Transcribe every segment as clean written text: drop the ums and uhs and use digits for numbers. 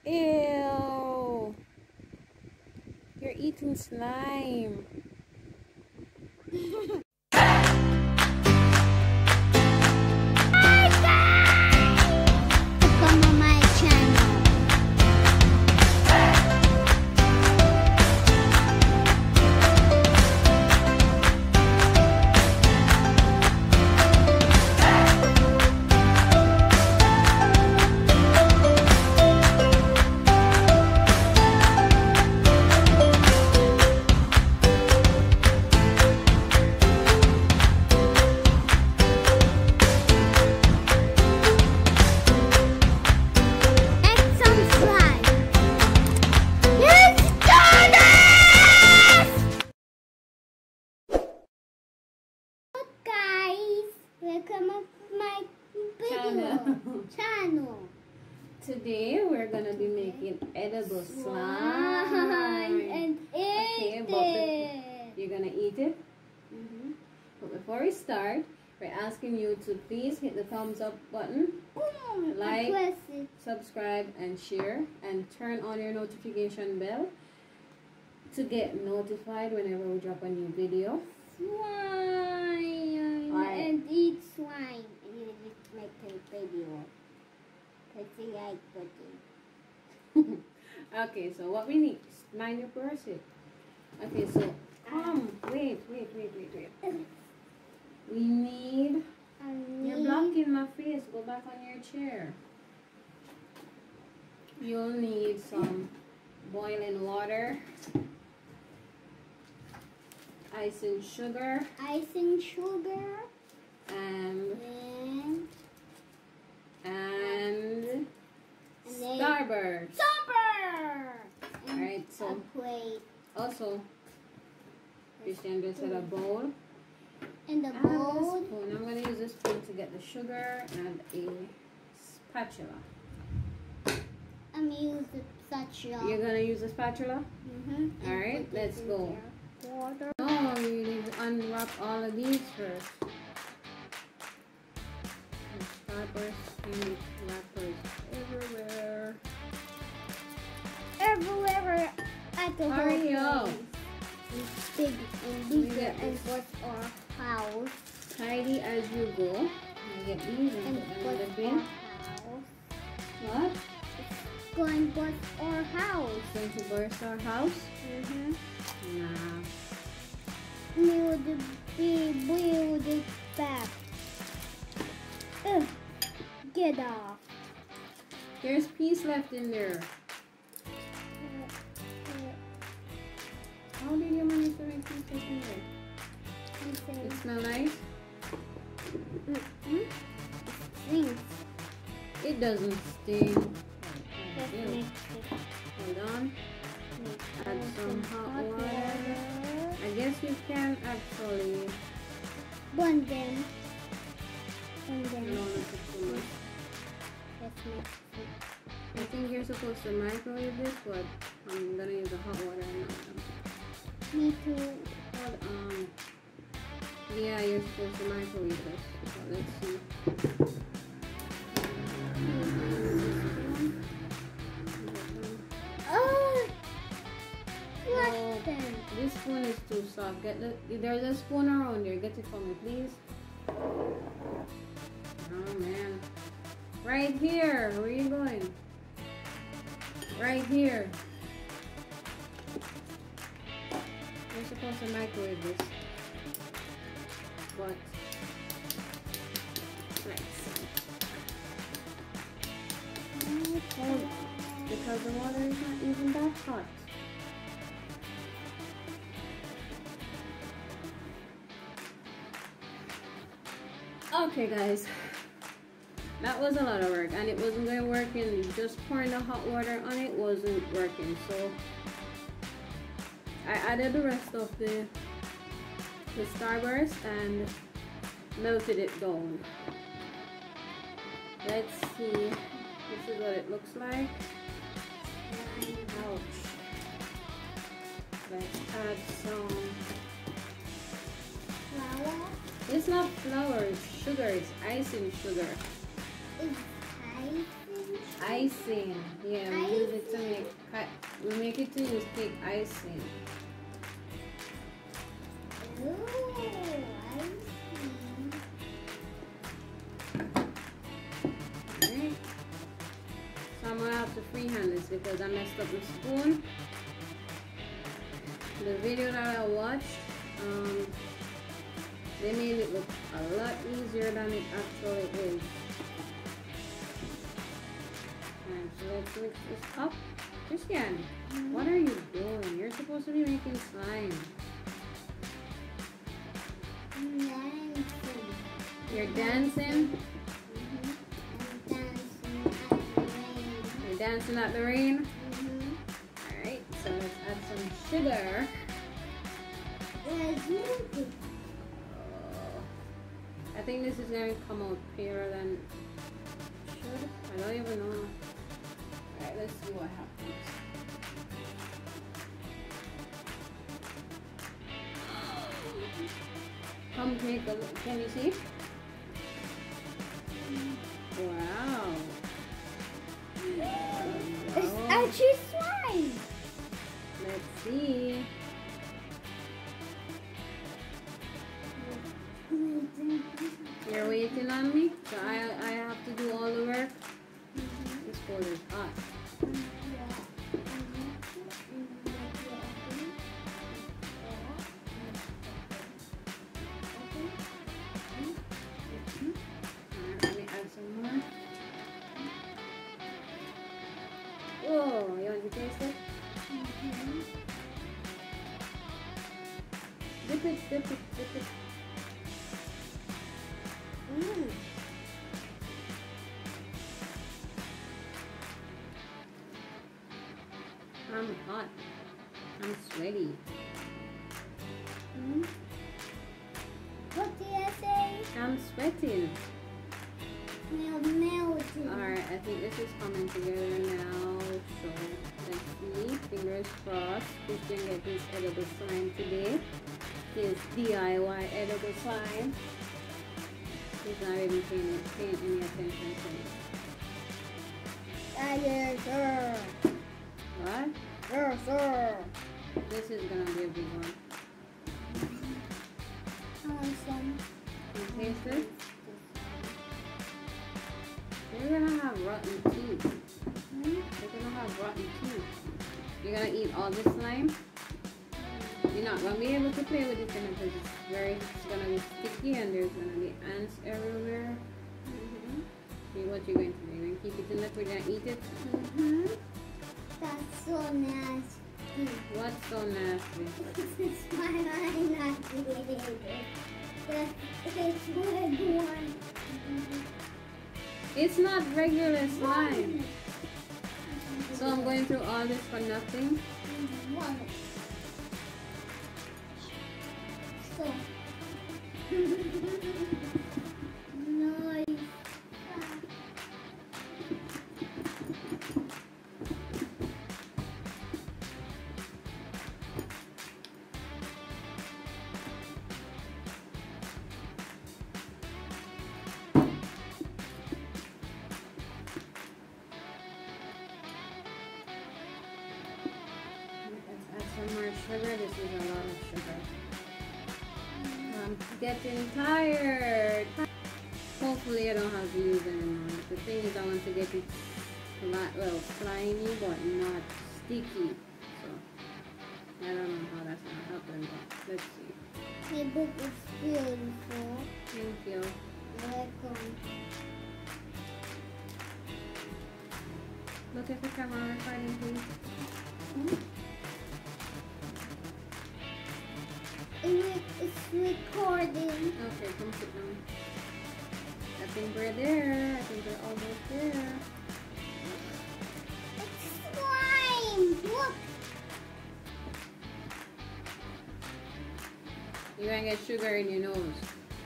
Ew. You're eating slime. Today we're gonna be making edible slime and okay, eat but you're gonna eat it. But before we start, we're asking you to please hit the thumbs up button, like, subscribe, and share, and turn on your notification bell to get notified whenever we drop a new video. Swine and eat swine. And you just make a video. Okay, so what we need, mind your purse. Okay, so wait. We need, you're blocking my face, go back on your chair. You'll need some boiling water, icing sugar, and Starburst. Alright, so also Kristian just had a bowl and a spoon. I'm going to use a spoon to get the sugar and a spatula. I'm going to use the spatula. You're going to use a spatula? Alright, let's go. Water. No, you need to unwrap all of these first. Starburst and wrappers everywhere. Everywhere at the Hurry whole up. It's big and bigger and what's our house. Tidy as you go. I get these and put them in the bin. What? It's going to burst our house. Going to burst our house? Nah. Build it back. Get off. There's piece left in there. How did you manage to make pieces in there? It smells nice? It stinks. It doesn't sting. Let's mix it. Hold on. Add some hot water. I guess you can actually Blend them. And then no, not too much. let's mix it. I think you're supposed to microwave this, but I'm gonna use the hot water now. Me too. Hold on. Yeah, you're supposed to microwave this. So let's see. Oh! Oh, Flush them. this spoon is too soft. There's a spoon around there. Get it for me, please. Oh man. Right here. Where are you going? Right here. You're supposed to microwave this. But let's see. Oh, because the water is not even that hot. Okay guys, that was a lot of work and it wasn't going to work, and just pouring the hot water on it wasn't working, so I added the rest of the Starburst and melted it down. Let's see, this is what it looks like. Ouch. Let's add some Flour. It's not flour, it's sugar, it's icing sugar. It's icing icing. Yeah, we use it to make. We make it to use cake icing. Ooh, icing. Alright. So I'm gonna have to freehand this because I messed up the spoon. The video that I watched, they made it look a lot easier than it actually is. Alright, so let's mix this up. Kristian, what are you doing? You're supposed to be making slime. Dancing. You're dancing? I'm dancing at the rain. You're dancing at the rain? Alright, so let's add some sugar. I think this is going to come out clearer than it should. I don't even know. Alright, let's see what happens. Come take a look. Can you see? Wow. It's actually slime. Let's see. You're waiting on me, so I have to do all the work. This bowl is hot. Alright, let me add some more. Oh, you want to taste it? Dip it, dip it, dip it. I'm hot. I'm sweaty. What did I say? I'm sweating. Melting. Alright, I think this is coming together now. So let's see. Fingers crossed. Kristian get his edible slime today. His DIY edible slime. He's not even paying any attention to me. Yes, sir. What? Yes, sir. This is gonna be a big one. I want some. You taste it? You're gonna have rotten teeth. You're gonna have rotten teeth. You're gonna eat all this slime? You're not gonna be able to play with it because it's gonna be sticky and there's gonna be ants everywhere. See what you're going to do. You're going to keep it in the fridge and eat it? That's so nasty. What's so nasty? It's my not It's good one. It's not regular slime. So I'm going through all this for nothing? One. So. Nice. Let's add some more sugar. This is a lot of sugar. I'm getting tired. Hopefully I don't have to use anymore. The thing is I want to get it slimy but not sticky. So I don't know how that's gonna happen, but let's see. My book is beautiful. Thank you. Welcome. Look at the camera recording, please. It's recording. Okay, come sit down. I think we're there. I think we're almost there. It's slime. Look. You're gonna get sugar in your nose.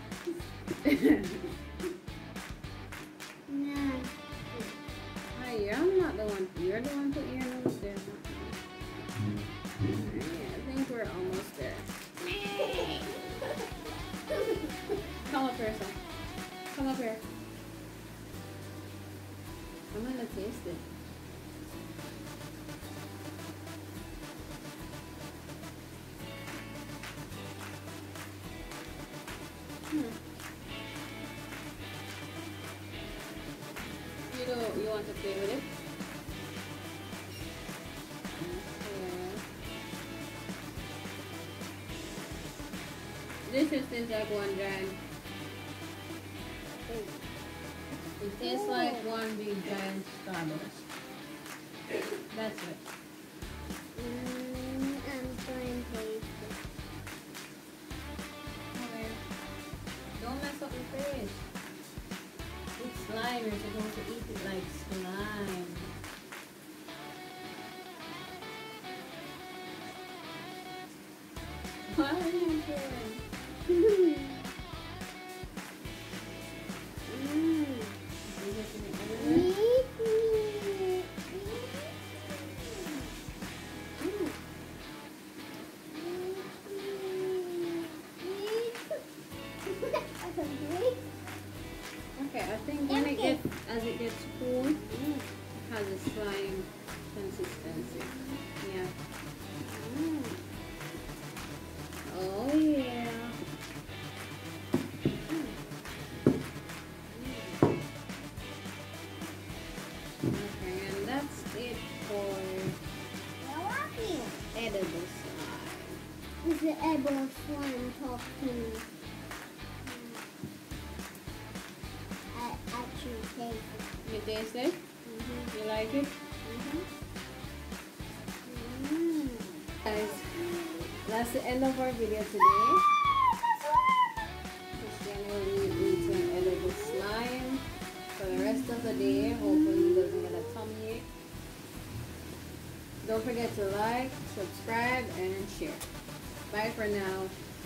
Nasty. Hi, I'm not the one. You're the one putting your nose there. Alright, I think we're almost there. Come up here, son. Come up here. I'm gonna taste taste it. You want to play with it? This just tastes like one giant. It tastes like one big giant Starburst. That's it. I'm trying to taste it. Okay. Don't mess up your face. It's slime. You're supposed to eat it like slime. Why are you doing? Okay, I think when as it gets cool, it has a slime consistency. Yeah. Oh yeah. Okay, and that's it for edible slime. Is the edible slime talk to me? I actually taste it. You taste it? You like it? Guys, that's the end of our video today. Kristian will be eating edible slime for the rest of the day. Hopefully he doesn't get a tummy ache. Don't forget to like, subscribe, and share. Bye for now.